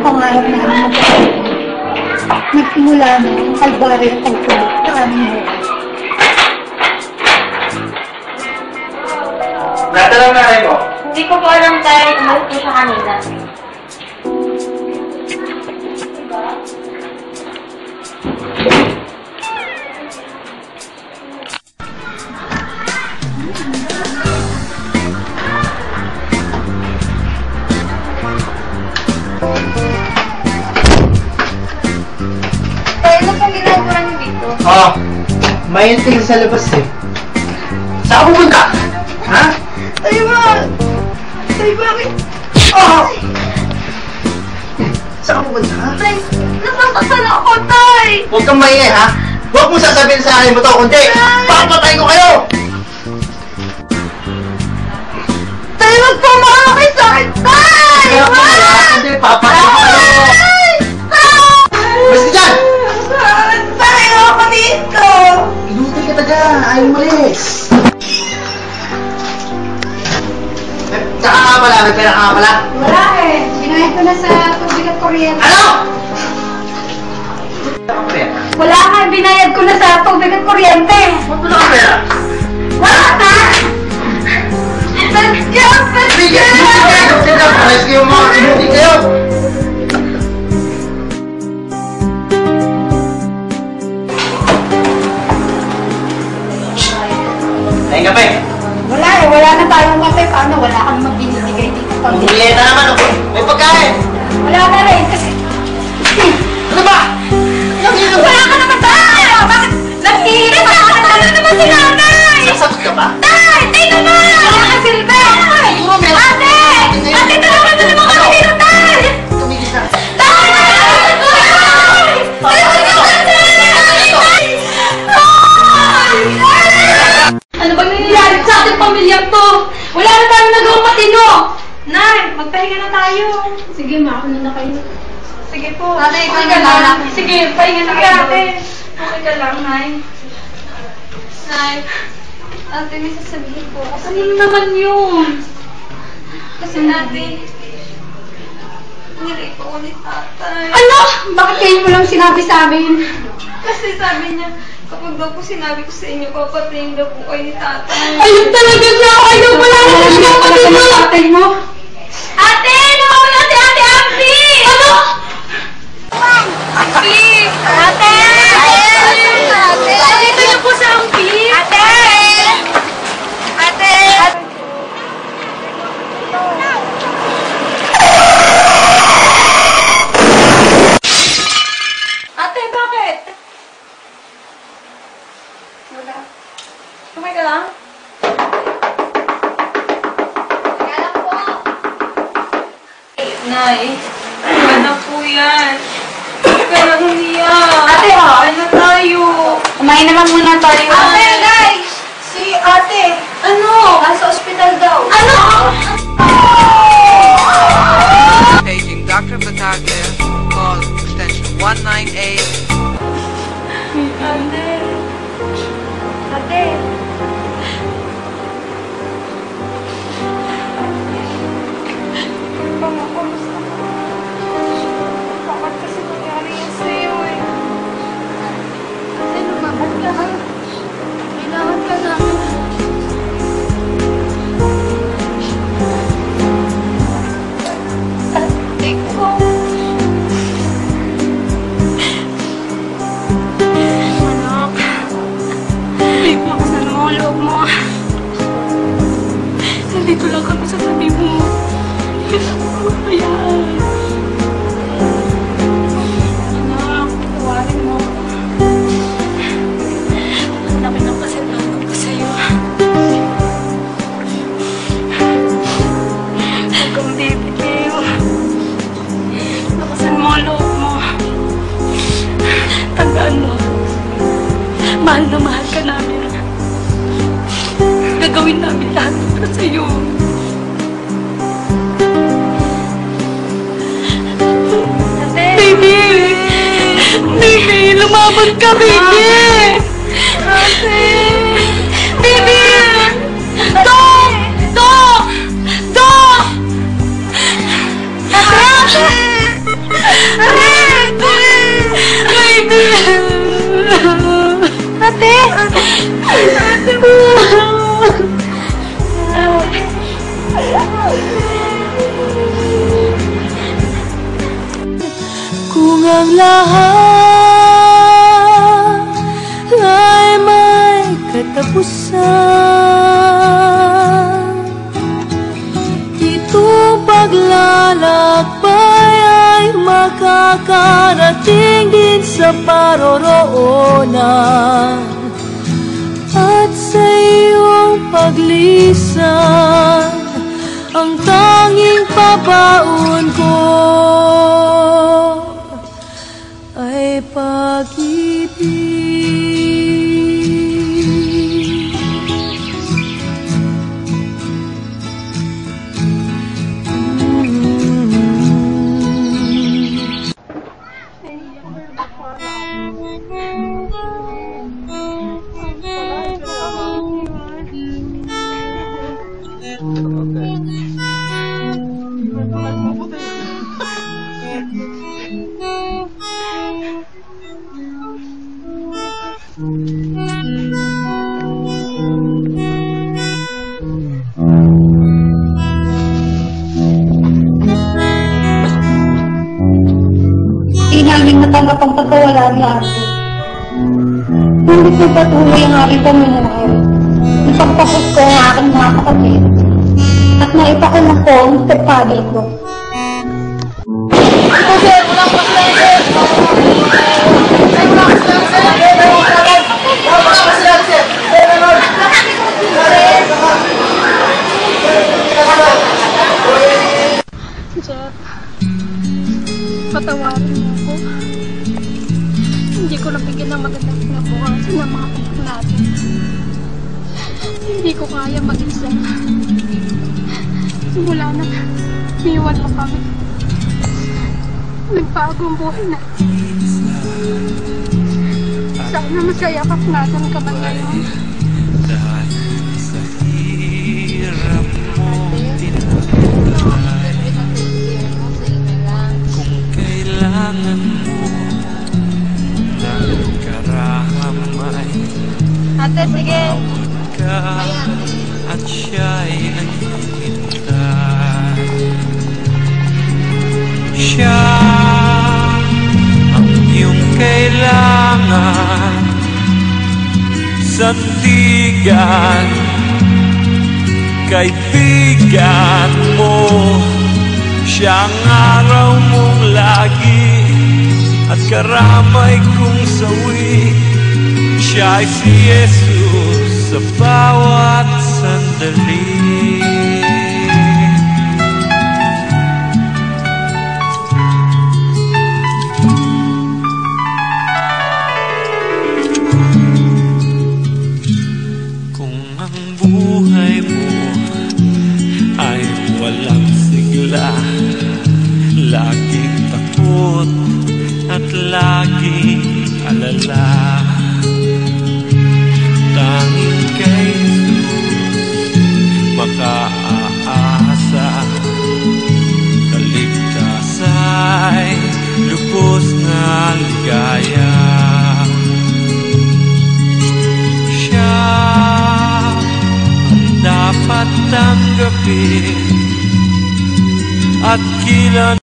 pangarap namin magkakita. Nagsimula na ang kalbaryo ng pagsulot sa aming buhay. Natala na kayo mo? Hindi ko po alam tayo umalit ko siya kanina. Ano pong ginagawa niyo dito? May inting sa labas eh. Saan ka pupunta? Ha? Tayo ba? Tayo bakit? Saan ka pupunta? Tay, nasasaktan ako, Tay! Huwag kang maingay ha? Huwag mo sasabihin sa akin mo to, kundi papatayin ko kayo! Tay, wag po makakakay sa akin, Tay! Kaya ko ha? Kundi papatayin ko kayo! Basta dyan! Tay, ako dito! Iluti ka taga, ayaw malis! Tsaka nga pala, may pera ka nga pala. Wala eh. Binayad ko na sa tubig at kuryente. Ano? Pera? Wala nga, binayad ko na sa tubig at kuryente. Ba't mo na ka pera? Wala na! Let's go! Bigyan! Bigyan! Pares kayo mga inuti kayo! Ayun ka pa eh. Wala eh. Wala na tayong kape. Paano? Wala kang magbinibigay dito. Bumili na naman ako. May pagkain! Wala na rin kasi... Ano ba? Wala ka naman tayo! Bakit? Naghihirit ka! Ano naman si nanay? Sasagot ka ba? Tay! Tay naman! Wala ka silbi! Siguro meron. Ate! Ate, tulungan mo naman kami dito, Tay! Tumigil ka. Tay! Ano bang nangyayari sa ating pamilyang to? Wala na tayong nagawang matino! Nay, magpahinga na tayo. Sige, makunin na kayo. Sige po. Ate, ikaw Okay ka na lang. lang. Sige, pahinga na kayo. Ate. Okay ka lang, Nay. Nay, ate, may sasabihin po. Ano naman yun? Kasi ate, nirito ko ni tatay. Ano? Bakit kayo mo lang sinabi sa amin? Kasi sabi niya, kapag daw po sinabi ko sa inyo, papatayin daw po kayo ni tatay. Ayun talaga siya! Ayaw wala na siya siya matino! Tatay mo? Ate! Nawawala si Ate Ampi! Ano? Ampi! Ate! Ate! Dito niyo po sa Ampi! Ate! Ate! Ate, bakit? Wala. Tumay ka lang? Kaya po. Nay, ano po yan? Kaya umiyak. Ate, Ano tayo? kumain naman muna tayo. Ate, guys! Si ate, ano? Nasa ospital daw. Ano? Paging Dr. Bataglia, call extension 198. Ate. Ate! Pangakamusta ka? Bakit kasi nangyari yan sa'yo eh? Ate, lumaban ka ha? Kailangan ka namin. Ate ko. Anak. Lakas na naman ang loob mo. Nandito lang kami sa tabi mo. Hindi ka mo kayaan. Anak, tawarin mo. Ang laki ng pasalamat ko sa'yo. Huwag kang bibitiw. Lakasan mo ang loob mo. Tandaan mo. Mahal na mahal ka namin. Gagawin namin lahat para sa'yo. Ate! Baby! Baby! Lumaban ka, baby! Ate! Baby! Dok! Dok! Dok! Ate! ang lahat ay may katapusan. Itong paglalakbay ay makakarating din sa paroroonan. At sa iyong paglisan, ang tanging pabaon ko ay pag-ibig. Hindi namin natanggap ang pagkawala ni Ate. Hindi ko patuloy ang aking pamumuhay. Ipagtapos ko ang aking mga kapatid. At naipakulang ko ang stepfather ko. Ito, sir! Walang paslang, sir! Walang paslang, sir! Walang paslang, sir! Sir, patawarin mo ako. Hindi ko nabigyan ng magandang kinabukasan ng mga anak natin. Hindi ko kaya mag-isa. Simula na, iniwan mo kami. Nagbago ang buhay natin. Sana masaya ka natin ka man ngayon. Dahil sa hirap mo kung kailangan mo ng karamay, Ate, sige! tumawag ka at siya'y naghihintay. Siya ang iyong kailangan, sandigan, kaibigan mo. Siya ang araw mong lagi at karamay kong sawi. Siya ay si Jesus sa bawat sandali. Kung ang buhay mo ay walang sigla, laging takot at laging alala, tanging kay Jesus makaasa. Kaligtasa'y lubos na ligaya. Siya ang dapat tanggapin at kilan